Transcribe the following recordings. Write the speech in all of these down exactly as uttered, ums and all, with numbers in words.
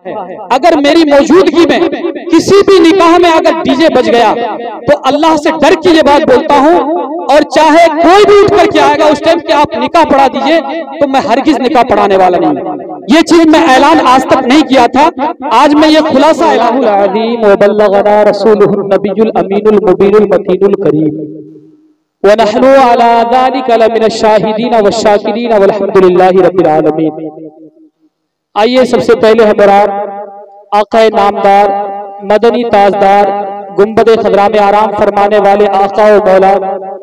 अगर मेरी मौजूदगी में किसी भी निकाह में अगर डीजे बज गया तो अल्लाह से डर की ये बात बोलता हूँ, और चाहे कोई भी उठ करके आएगा उस टाइम कि आप निकाह पढ़ा दीजिए, तो मैं हरगिज निकाह पढ़ाने वाला नहीं। ये चीज मैं ऐलान आज तक नहीं किया था, आज मैं ये खुलासा ऐलान आइए सबसे पहले हज़रात आक़ा नामदार मदनी ताजदार गुंबद खदरा में आराम फरमाने वाले आका व मौला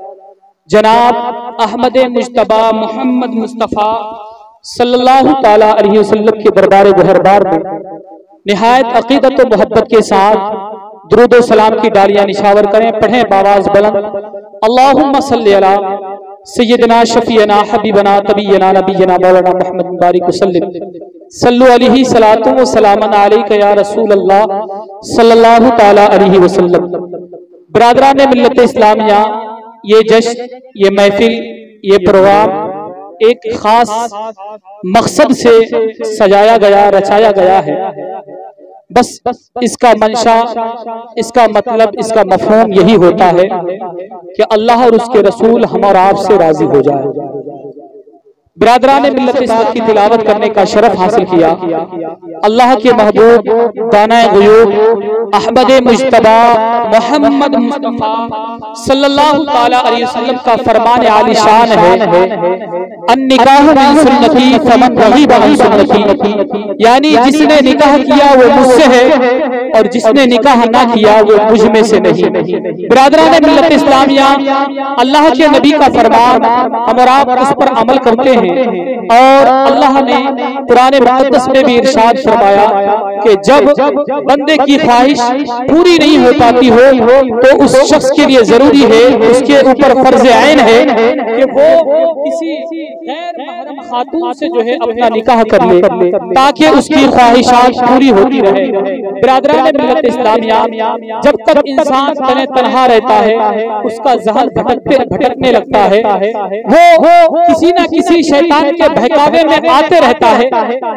जनाब अहमद मुज्तबा मोहम्मद मुस्तफ़ा सल्लल्लाहु ताला अलैहि वसल्लम के दरबार गुहरबार में निहायत अकीदत व मोहब्बत के साथ दुरूद व सलाम की डालियां निशावर करें। पढ़ें बावाज बुलंद, अल्लाहुम्मा सल्ली अला सय्यदना शफीना हबीबना तबीयना नबीना मौलाना मुहम्मद बारिक वसल्लम सल्लु अलैहि सलातु व सलामन अलैका या रसूल अल्लाह सल्लल्लाहु ताला अलैहि वसल्लम। बिरादरान मिल्लत इस्लामिया, ये जश्न, ये महफिल, ये प्रोग्राम एक खास मकसद से सजाया गया, रचाया गया है। बस इसका मंशा, इसका मतलब, इसका मफहूम यही होता है कि अल्लाह और उसके रसूल हम और आप से राजी हो जाए। बिरादरान मिल्लत इस्लाम की तिलावत करने का शरफ हासिल किया। अल्लाह के महबूब दाना गुयूब अहमद मुज्तबा मोहम्मद मुस्तफ़ा सल्लल्लाहु ताला अलैहि वसल्लम का फरमान आलिशान है, अन्निकाहु मिन सुन्नती फमन रग़िब अन सुन्नती, यानी जिसने निकाह किया वो मुझसे है और जिसने निकाह ना किया वो मुझ में से नहीं। बिरादरान मिल्लत इस्लामिया, अल्लाह के नबी का फरमान हम और आप उस पर अमल करते हैं, और अल्लाह ने कुरान मुक़द्दस में भी इरशाद फरमाया कि जब बंदे की ख्वाहिश पूरी नहीं हो पाती हो तो उस शख्स के लिए जरूरी है, उसके ऊपर फर्ज ऐन है कि वो किसी गैर महरम खातून से जो है अपना निकाह कर ले ताकि उसकी ख्वाहिशात पूरी होती रहे। बिरादरान मिल्लत इस्लामिया, जब तक इंसान तने तन्हा रहता है उसका ज़हन भटकते भटकने लगता है, वो किसी ना किसी शैतान के बहकावे में आते रहता है।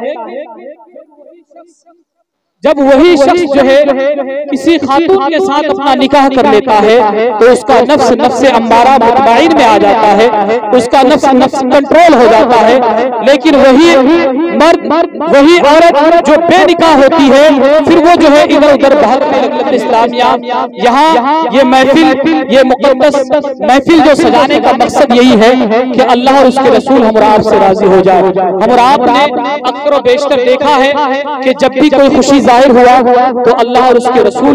जब वही शख्स जो है किसी खातून के साथ अपना निकाह कर लेता है तो उसका नफ्स नफ्स अम्मारा मुतमईन में आ जाता है, उसका नफ्स नफ्स कंट्रोल हो जाता है। लेकिन वही मर्द, वही औरत जो बेनिकाह होती है, फिर वो जो है इधर उधर भागने लगती। इस्लामिया, यहाँ ये महफिल, ये मुकद्दस महफिल जो सजाने का मकसद यही है कि अल्लाह और उसके रसूल हम आप से राजी हो जाए। हम आपने अक्सर व बेशतर देखा है कि जब भी कोई खुशी जाहिर हुआ तो अल्लाह और उसके रसूल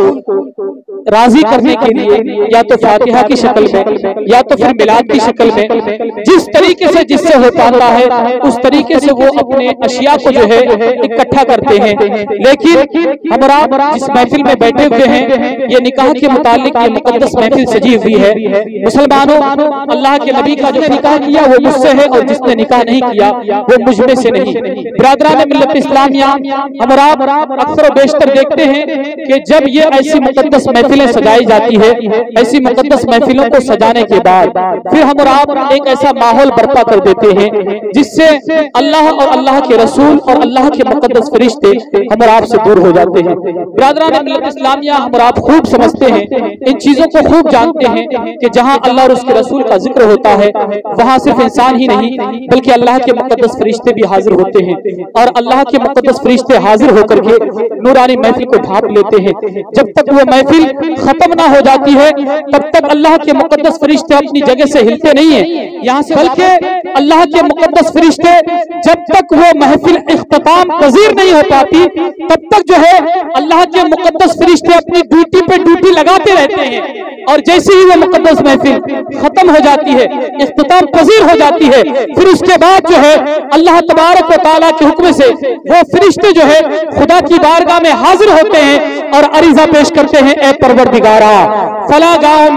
को राजी करने के लिए या तो फातिहा की शक्ल में या तो फिर मिलाद की शक्ल में जिस तरीके से जिससे हो पाता है उस तरीके से वो अपने अशिया को जो है इकट्ठा करते हैं। लेकिन हम आप जिस महफिल में बैठे हुए हैं, ये निकाह के मुतालिक ये मुकद्दस महफिल सजी हुई है। मुसलमानों, अल्लाह के नबी का जो निकाह किया वो मुझसे है और जिसने निकाह नहीं किया वो मुझ में से नहीं। बिरादरान मिल्लत इस्लामिया, हम आप अक्सर बेशतर देखते हैं कि जब ये ऐसी मुकद्दस महफिलें सजाई जाती है, ऐसी मुकद्दस महफिलों को सजाने के बाद फिर हम आप एक ऐसा माहौल बर्पा कर देते हैं जिससे अल्लाह और अल्लाह के रसूल और अल्लाह के मुकद्दस फरिश्ते हम आप से दूर हो जाते हैं। बिरादरान मिल्लत इस्लामिया, हम आप खूब समझते हैं, इन चीजों को खूब जानते हैं कि जहां अल्लाह और उसके रसूल का जिक्र होता है वहां सिर्फ इंसान ही नहीं बल्कि अल्लाह के मुकद्दस फरिश्ते भी हाजिर होते हैं, और अल्लाह के मुकद्दस फरिश्ते हाजिर होकर के नूरानी महफिल को ढांप लेते हैं। जब तक वो महफिल खत्म ना हो जाती है तब तक अल्लाह के मुकद्दस फरिश्ते अपनी जगह से हिलते नहीं है यहाँ से, बल्कि अल्लाह के मुकद्दस फरिश्ते जब तक वो महफिल इख्तिताम पजीर नहीं हो पाती तब तक जो है अल्लाह के मुकद्दस फरिश्ते अपनी ड्यूटी पे ड्यूटी लगाते रहते हैं। और जैसे ही वो मुकद्दस महफिल खत्म हो जाती है, इख्तिताम पजीर हो जाती है, फिर उसके बाद जो है अल्लाह तबारक व तआला के हुक्म से वो फरिश्ते जो है खुदा की बारगाह में हाजिर होते हैं और अरीजा पेश करते हैं, ए परवरदिगारा फला गांव में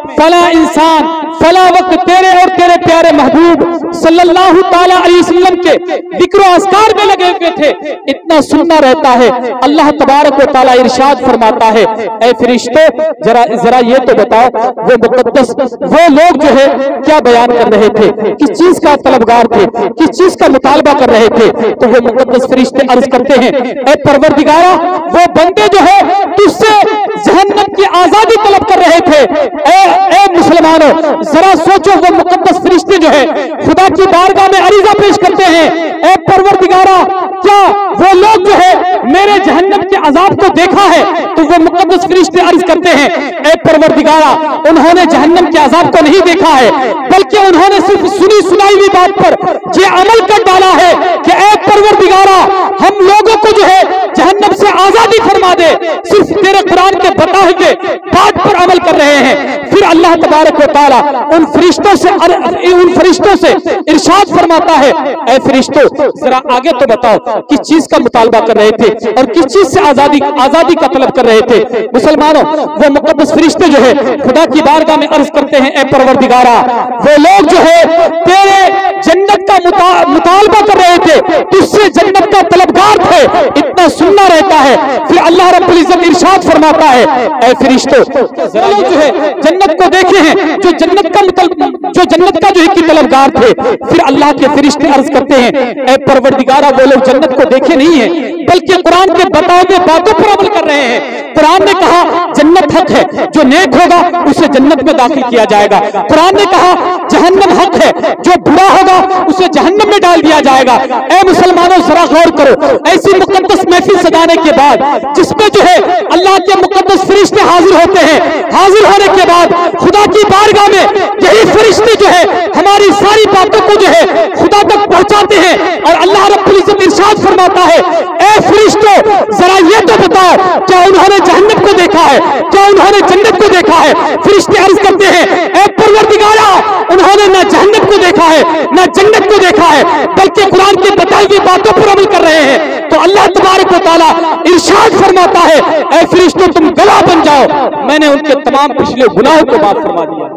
फला इंसान फला वक्त तेरे और तेरे प्यारे महबूब सल्लल्लाहु ताला अलैहि वसल्लम के जिक्र अस्कार में लगे हुए थे। इतना सुनना रहता है। अल्लाह तबारक व तआला इरशाद फरमाता है, ऐ फरिश्तों जरा जरा ये तो बताओ वो मुकद्दस वो लोग जो है क्या बयान कर रहे थे, किस चीज का तलबगार थे, किस चीज का मुतालबा कर रहे थे। तो वो मुकद्दस फरिश्ते अर्ज करते हैं, ऐ परवरदिगारा वो बंदे जो है तुझसे जहन्नम की आजादी तलब कर रहे थे। ए, ए मुसलमानों जरा सोचो, वो मुकद्दस फरिश्ते जो है खुदा की बारगाह में अरीजा पेश करते हैं, ए परवरदिगारा क्या वो लोग जो है मेरे जहन्नम के अजाब को देखा है। तो वो मुकद्दस फरिश्ते अर्ज करते हैं, ए परवरदिगारा उन्होंने जहन्नम के अजाब को नहीं देखा है, बल्कि उन्होंने सिर्फ सुनी सुनाई हुई बात पर ये अमल कर डाला है कि ए परवरदिगारा हम लोगों को जो है जहन्नम से आजादी फरमा दे, सिर्फ तेरे कुरान के बताए हुए बात पर अमल कर रहे हैं। फिर अल्लाह तबारक व तआला उन फरिश्तों से उन फरिश्तों से इरशाद फरमाता है, ऐ फरिश्तों जरा आगे तो बताओ किस चीज का मुतालबा कर रहे थे और किस चीज से आजादी आजादी का तलब कर रहे थे। मुसलमानों वो मुकद्दस फरिश्ते जो है खुदा की बारगाह में अर्ज करते हैं, ए परवरदिगारा वो लोग जो है तेरे जन्नत का मुता, मुतालबा कर रहे थे, तुझसे जन्नत का तलबगार थे। इतना सुनना रहता है। फिर अल्लाह रब्बुल इज्जत इरशाद फरमाता है, ऐ फरिश्तों जरा जो है जन्नत को देखे हैं जो जन्नत का जो जन्नत का जो है कि तलबगार थे। फिर अल्लाह के फरिश्ते अर्ज करते हैं, ऐ परवरदिगारा वो लोग जन्नत को देखे नहीं है, बल्कि कुरान के बताए गए बातों पर अमल कर रहे हैं। कुरान ने कहा जन्नत हक है, जो नेक होगा उसे जन्नत में दाखिल किया जाएगा। कुरान ने कहा जहन्नम हक है, जो बुरा होगा उसे जहन्नम में डाल दिया जाएगा। ऐ मुसलमानों जरा गौर करो, ऐसी मुकद्दस महफिल सजाने के बाद जिसमें जो है अल्लाह के मुकद्दस फरिश्ते हाजिर होते हैं, हाजिर होने के बाद खुदा की बारगाह में यही फरिश्ते जो है हमारी सारी बातों को जो है खुदा तक पहुंचाते हैं। और अल्लाह रब्बुल इज्जत इरशाद फरमाता है, ऐ फरिश्तों जरा ये तो बताओ क्या उन्होंने जहन्नम को देखा है, क्या उन्होंने जन्नत को देखा है। फरिश्ते अर्ज करते हैं, ऐ परवरदिगारा उन्होंने ना जहन्नम को देखा है ना जन्नत को देखा है, बल्कि कुरान की बताई हुई बातों पर अमल कर रहे हैं। तो अल्लाह तबारक व तआला इरशाद फरमाता है, ऐ फरिश्तों तुम गवाह बन जाओ, मैंने उनके तमाम पिछले गुनाहों को माफ फरमा दिया।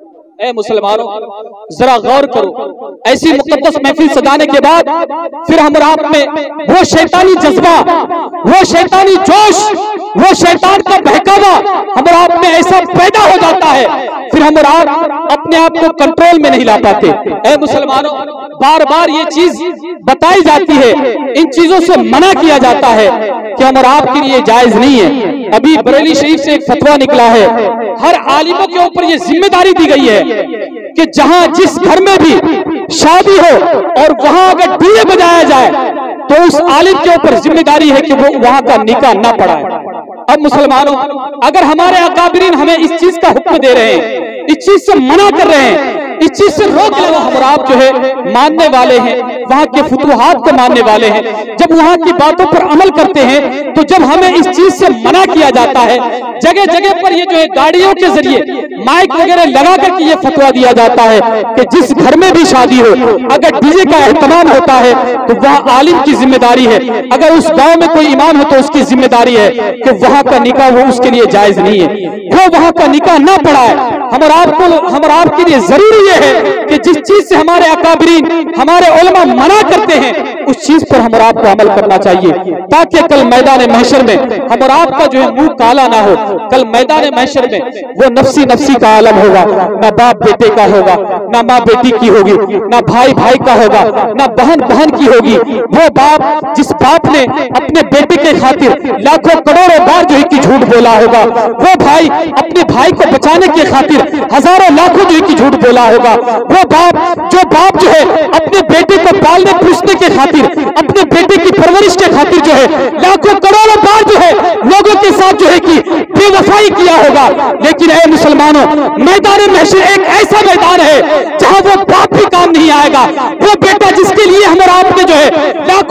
ऐ मुसलमानों जरा गौर करो, ऐसी मुकद्दस महफिल सजाने के बाद फिर हम आप में वो शैतानी जज्बा, वो शैतानी जोश, वो शैतान का बहकावा हम आप में ऐसा पैदा हो जाता है, फिर हम आप अपने आप को कंट्रोल में नहीं ला पाते। ऐ मुसलमानों बार बार ये चीज बताई जाती है, इन चीजों से मना किया जाता है कि हम आपके लिए जायज नहीं है। अभी बरेली शरीफ से एक फतवा निकला है, हर आलिमों के ऊपर ये जिम्मेदारी दी गई है कि जहां जिस घर में भी शादी हो और वहां अगर डीजे बजाया जाए तो उस आलिम के ऊपर जिम्मेदारी है कि वो वहां का निकाह ना पढ़ाए। अब मुसलमानों अगर हमारे अकाबिरीन हमें इस चीज का हुक्म दे रहे हैं, इस चीज से मना कर रहे हैं, इस चीज से रोक रहे, हम आप जो है मानने वाले हैं, वहां के फुतुहात को मानने वाले हैं, जब वहां की बातों पर अमल करते हैं तो जब हमें इस चीज से मना किया जाता है, जगह जगह पर ये जो है गाड़ियों के जरिए माइक वगैरह लगा करके ये फतवा दिया जाता है कि जिस घर में भी शादी हो अगर डीजे का एहतमाम होता है तो वहाँ आलिम की जिम्मेदारी है, अगर उस गांव में कोई इमाम हो तो उसकी जिम्मेदारी है कि वहां का निकाह वो उसके लिए जायज नहीं है, वो वहां का निकाह ना पढ़ाए। हम आपको हम आपके लिए जरूरी ये है कि जिस चीज से हमारे अकाबिरीन हमारे उलमा मना करते हैं उस चीज पर हम आपको अमल करना चाहिए, ताकि कल मैदान महशर में हम आपका जो है मुंह काला ना हो। कल मैदान महशर में वो नफसी नफसी का आलम होगा, ना बाप बेटे का होगा, ना माँ बेटी की होगी, ना भाई भाई का होगा, ना बहन बहन की होगी। वो बाप जिस बाप ने अपने बेटे के खातिर लाखों करोड़ों बार जो है कि झूठ बोला होगा, वो भाई अपने भाई को बचाने के खातिर हजारों लाखों जो है कि झूठ बोला होगा, वो बाप जो बाप जो है अपने बेटे को पालने पोसने के खातिर, अपने बेटे की परवरिश के खातिर जो है लाखों करोड़ों बार जो है लोगों के साथ जो है कि बेवफाई किया होगा। लेकिन ऐ मुसलमानों मैदान महशर एक ऐसा मैदान है जहां वो बाप भी काम नहीं आएगा, वो बेटा जिसके लिए हमारा आपने जो है लाखों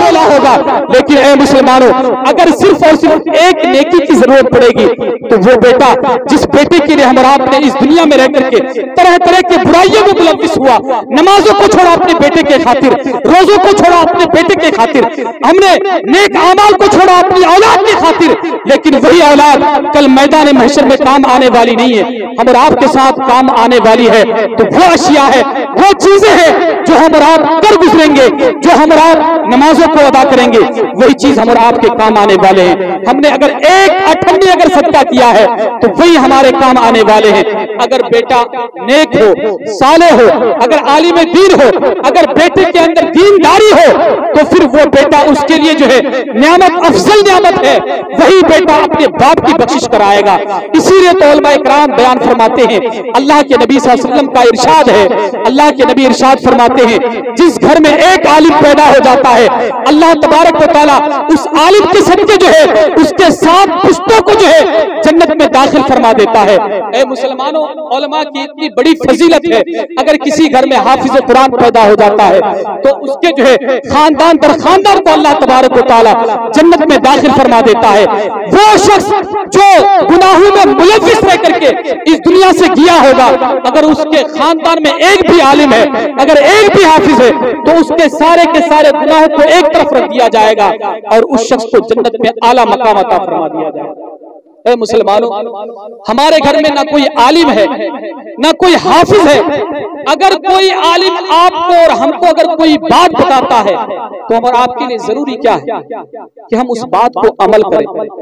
मौला होगा। लेकिन ए मुसलमानों, अगर सिर्फ और सिर्फ एक नेकी की जरूरत पड़ेगी तो वो बेटा जिस बेटे के लिए हम और आपने इस दुनिया में रह करके तरह तरह के बुराइयों में मुलविस हुआ, नमाजों को छोड़ा अपने बेटे के खातिर, रोजों को छोड़ा अपने बेटे के खातिर, हमने नेक आमाल को छोड़ा अपनी औलाद की खातिर, लेकिन वही औलाद कल मैदान महशर में काम आने वाली नहीं है, हम और आपके साथ काम आने वाली है। तो वो अशिया है, वो चीजें हैं जो हम और आप कर गुजरेंगे, जो हम और आप नमाजों को अदा करेंगे, वही चीज हम और आपके काम आने वाले हैं। हमने अगर एक अठन्नी अगर सदका किया है तो वही हमारे काम आने वाले हैं। अगर बेटा नेक हो, साले हो, अगर आलिम दीन हो, अगर बेटे के अंदर दीनदारी हो, तो फिर वो बेटा उसके लिए जो है नियामत, अफजल नियामत है, वही बेटा अपने बाप की बख्शिश कराएगा। इसीलिए तो उलमा इकराम बयान फरमाते हैं, अल्लाह के नबी सल्लल्लाहु अलैहि वसल्लम का इरशाद है, अल्लाह के नबी इरशाद फरमाते हैं, जिस घर में एक आलिम पैदा हो जाता है, अल्लाह तबारक व तआला उस आलिम के सदके जो है उसके साथ पुश्तों को जो है जन्नत में दाखिल फरमा देता है। ए मुसलमानों, उलमा की इतनी बड़ी फजीलत है, अगर किसी घर में हाफिज कुरान पैदा हो जाता है तो उसके जो है खानदान दर खानदान को अल्लाह तबारक व तआला जन्नत में दाखिल फरमा देता है। वो शख्स जो गुनाहों में मुलव्विस रह करके इस दुनिया से गया होगा, अगर उसके खानदान में एक भी आलिम है, अगर एक भी हाफिज है, तो उसके सारे के सारे गुनाहों को एक तरफ रख दिया जाएगा और उस शख्स को जन्नत में आला मकाम अता फरमा दिया जाएगा। ए मुसलमानों, हमारे घर में ना कोई आलिम है, ना कोई हाफिज है, अगर कोई आलिम आपको और हमको अगर कोई बात बताता है तो हम और आपके लिए जरूरी क्या है कि हम उस बात को अमल करें,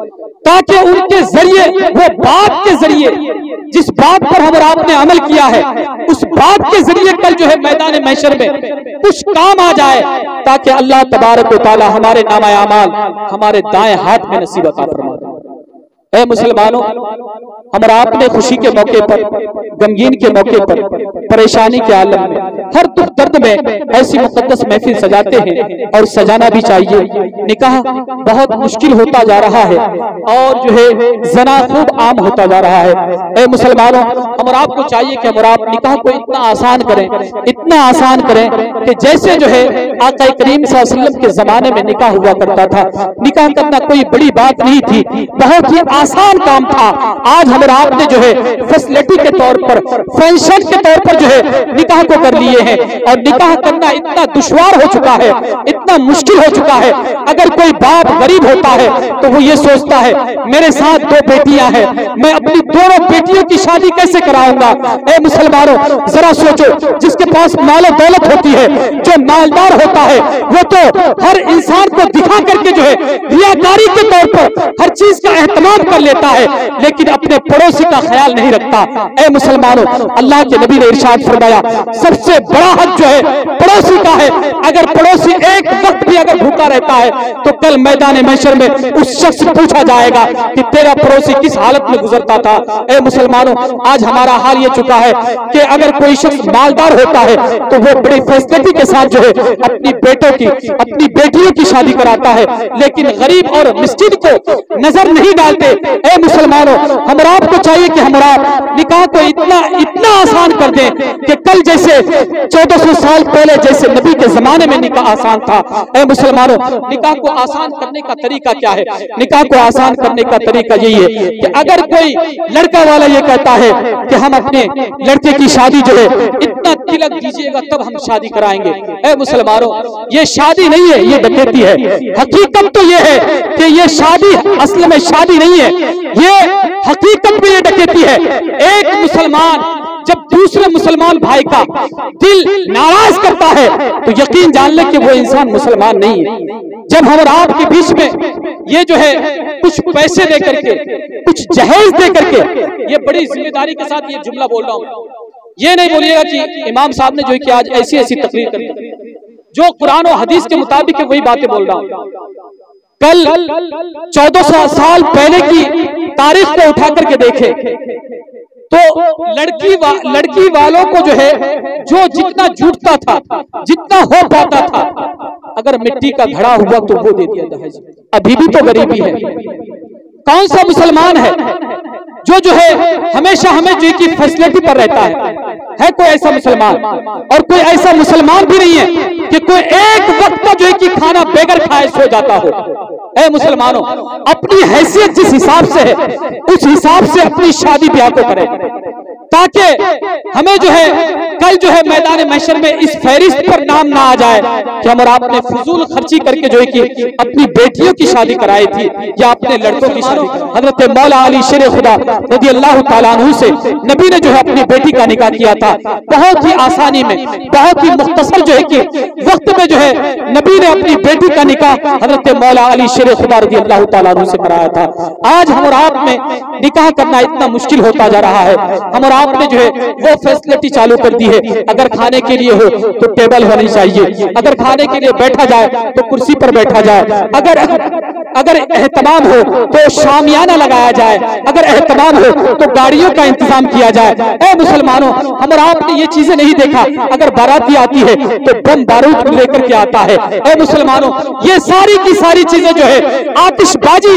ताकि उनके जरिए, वो बात के जरिए जिस बात पर हम और आपने अमल किया है, उस बात के जरिए कल जो है मैदान महशर में कुछ काम आ जाए, ताकि अल्लाह तबारक व तआला हमारे नामा अमाल हमारे दाएं हाथ में नसीब अता फरमा दे। ऐ मुसलमानों, हमारा आपने खुशी के मौके पर, गमगीन के मौके पर, परेशानी के आलम में, हर दुख दर्द में ऐसी मुकद्दस महफिल सजाते हैं और सजाना भी चाहिए। निकाह बहुत मुश्किल होता जा रहा है और जो है जना खूब आम होता जा रहा है। ऐ मुसलमानों, हम और आपको चाहिए कि हम और आप निकाह को इतना आसान करें, इतना आसान करें कि जैसे जो है आका करीम सल्लल्लाहु अलैहि वसल्लम के जमाने में निकाह हुआ करता था, निकाह करना कोई बड़ी बात नहीं थी, बहुत ही आसान काम था। आज हमारे आपने जो है फैसिलिटी के तौर पर, फैशन के तौर पर जो है निकाह को कर लिए हैं और निकाह करना इतना दुश्वार हो चुका है, इतना मुश्किल हो चुका है। अगर कोई बाप गरीब होता है तो वो ये सोचता है मेरे साथ दो बेटियां हैं, मैं अपनी दोनों बेटियों की शादी कैसे कराऊंगा। ए मुसलमानों, जरा सोचो, जिसके पास मालो दौलत होती है, जो मालदार होता है, वो तो हर इंसान को दिखा करके जो है रियाकारी के तौर पर हर चीज का एहतमाम कर लेता है, लेकिन अपने पड़ोसी का ख्याल नहीं रखता। ए मुसलमानों, अल्लाह के नबी ने इरशाद फरमाया, सबसे बड़ा हक जो है पड़ोसी का है। अगर पड़ोसी एक वक्त भी अगर भूखा रहता है तो कल मैदान महशर में उस शख्स से पूछा जाएगा कि तेरा पड़ोसी किस हालत में गुजरता था। ए मुसलमानों, आज हमारा हाल ये चुका है कि अगर कोई शख्स मालदार होता है तो वो बड़ी फैसिलिटी के साथ जो है अपनी बेटों की, अपनी बेटियों की शादी कराता है, लेकिन गरीब और मिस्कीन को नजर नहीं डालते। ए मुसलमानों, हम आपको चाहिए कि हम निकाह को इतना इतना आसान कर दें कि कल जैसे चौदह सौ साल पहले जैसे नबी के जमाने में निकाह आसान था। ए मुसलमानों, निकाह को आसान करने का तरीका क्या है? निकाह को आसान करने का तरीका यही है कि अगर कोई लड़का वाला ये कहता है कि हम अपने लड़के की शादी जो है इतना तिलक दीजिएगा तब हम शादी कराएंगे, ए मुसलमानों, ये शादी नहीं है, ये डकैती है। हकीकत तो ये है कि ये शादी असल में शादी नहीं है, ये हकीकत में ये डकैती है। एक मुसलमान जब दूसरे मुसलमान भाई का दिल नाराज करता है तो यकीन जान ले कि वो इंसान मुसलमान नहीं है। जब हम और आपके बीच में ये जो है कुछ पैसे दे करके, कुछ जहेज दे करके, ये बड़ी जिम्मेदारी के साथ ये जुमला बोल रहा हूँ, ये नहीं बोलिएगा कि इमाम साहब ने जो है कि आज ऐसी ऐसी तकरीर कर दी, जो कुरान और हदीस के मुताबिक वही बातें बोल रहा हूँ। कल चौदह सौ साल पहले की तारीख को उठा करके देखे तो लड़की वा, लड़की वालों को जो है जो जितना जुटता था, जितना हो पाता था, अगर मिट्टी का घड़ा हुआ तो वो दे दिया दहेज। अभी भी तो गरीबी है। कौन सा मुसलमान है जो जो है हमेशा हमें जो की फैसिलिटी पर रहता है? है कोई ऐसा मुसलमान? और कोई ऐसा मुसलमान भी नहीं है कि कोई एक वक्त का जो है कि खाना बेगर खाए सो जाता हो। ऐ मुसलमानों, अपनी हैसियत जिस हिसाब से है उस हिसाब से अपनी शादी ब्याह को करें, ताकि हमें जो है कल जो है मैदान महशर में इस फहरिस्त पर नाम ना आ जाए कि हम और आपने फजूल खर्ची करके जो है कि अपनी बेटियों की शादी कराई थी या अपने लड़कों की शादी। हजरत मौला अली शेर खुदा रज़ी अल्लाह तआला अन्हु से नबी ने जो है अपनी बेटी का निकाह किया था, बहुत ही आसानी में, बहुत ही मुख्तसर जो है कि वक्त में जो है नबी ने अपनी बेटी का निकाह हजरत मौला अली शेर खुदा रज़ी अल्लाह तआला अन्हु से कराया था। आज हम और आप में निकाह करना इतना मुश्किल होता जा रहा है। हम और आपने जो है वो फैसिलिटी चालू कर दी है, अगर खाने के लिए हो तो टेबल होनी चाहिए, अगर खाने के लिए बैठा जाए तो कुर्सी पर बैठा जाए, अगर अगर एहतमाम हो तो शामियाना लगाया जाए, अगर एहतमाम हो तो गाड़ियों का इंतजाम किया जाए। ए मुसलमानों, हम और आपने ये चीजें नहीं देखा, अगर बाराती आती है तो बम बारूद लेकर के आता है। ए मुसलमानों, ये सारी की सारी चीजें जो है आतिशबाजी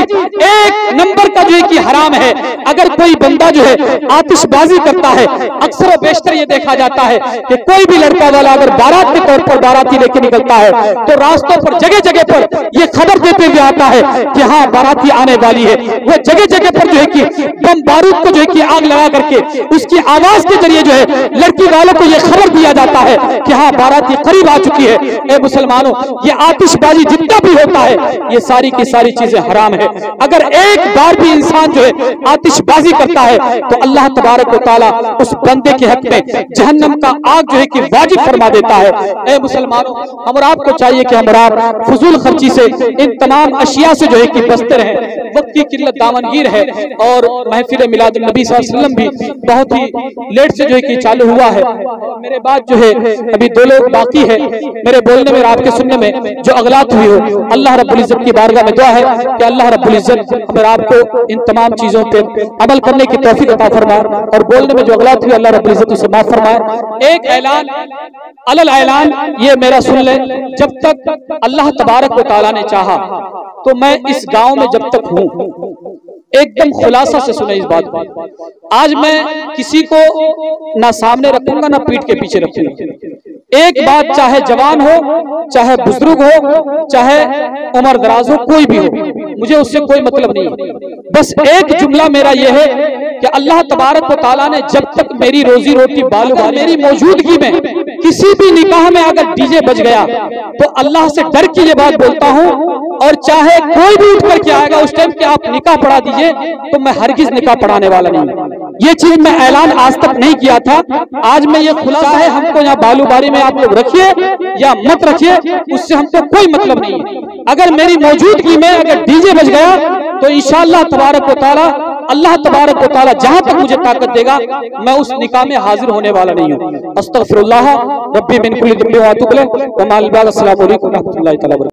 एक नंबर का जो है कि हराम है। अगर कोई बंदा जो है आतिशबाजी करता है, अक्सर बेशतर ये देखा जाता है कि कोई भी लड़का वाला अगर बारात के तौर पर बाराती लेके निकलता है तो रास्तों पर जगह जगह पर ये खबर देते हुए आता है कि हाँ बाराती आने वाली है। वो जगह जगह पर जो है कि बम बारूद को जो है कि आग लगा करके उसकी आवाज के जरिए जो है लड़की वालों को ये खबर दिया जाता है कि हाँ बाराती करीब आ चुकी है। ए मुसलमानों, ये आतिशबाजी जितना भी होता है ये सारी की सारी चीजें हराम है। अगर एक बार भी इंसान जो है आतिशबाजी करता है तो अल्लाह तबारक व तआला उस बंदे के हक में जहन्नम का आग जो है कि वाजिब फरमा देता है। ए मुसलमानों, हम और आपको चाहिए कि हम और आप फजूल खर्ची से, इन तमाम अशिया से जो है कि बचते रहें। वक्त की किल्लत दामनगीर है और महफिल मिलादुन नबी सल्लल्लाहु अलैहि वसल्लम भी बहुत ही लेट से जो है कि चालू हुआ है। मेरे बाद जो है अभी दो लोग बाकी है, मेरे बोलने में आपके सुनने में जो अगलात हुई हो, अल्लाह रब्बुल इज्जत की बारगाह में दुआ है कि अल्लाह रब्बुल इज्जत हमें आपको इन तमाम चीजों पर अमल करने की तौफीक अता फरमाए और बोलने में जो अगलात हुई अल्लाह रब्बुल इज्जत उसे माफ फरमाए। एक ऐलान अलल ऐलान ये मेरा सुन ले, जब तक अल्लाह तबारक व तआला ने चाहा तो मैं इस गांव में जब तक हूं, एकदम खुलासा से सुने इस बात को, आज मैं किसी को ना सामने रखूंगा ना पीठ के पीछे रखूंगा। एक बात, चाहे जवान हो, चाहे बुजुर्ग हो, चाहे उम्र दराज हो, कोई भी हो, मुझे उससे कोई मतलब नहीं है। बस एक जुमला मेरा यह है कि अल्लाह तबारक व तआला ने जब तक मेरी रोजी रोटी बालू, मेरी मौजूदगी में किसी भी निकाह में अगर डीजे बज गया तो अल्लाह से डर की ये बात बोलता हूँ, और चाहे कोई भी उठ करके आएगा उस टाइम के आप निकाह पढ़ा दीजिए तो मैं हरगिज निकाह पढ़ाने वाला नहीं। ये चीज मैं ऐलान आज तक नहीं किया था, आज मैं ये खुलासा है, हमको यहाँ बालूबारी में आप लोग रखिए या मत रखिए, उससे हमको कोई मतलब नहीं है। अगर मेरी मौजूदगी में अगर डीजे बज गया तो इंशाअल्लाह तबारक व तआला, अल्लाह तबारक व तआला जहां तक मुझे ताकत देगा मैं उस निकाह में हाजिर होने वाला नहीं हूँ। अस्तगफिरुल्लाह रब्बी मिन कुल्ली ज़ंबिन व अतूबु इलैह व मा अलैकुम व रहमतुल्लाहि तआला।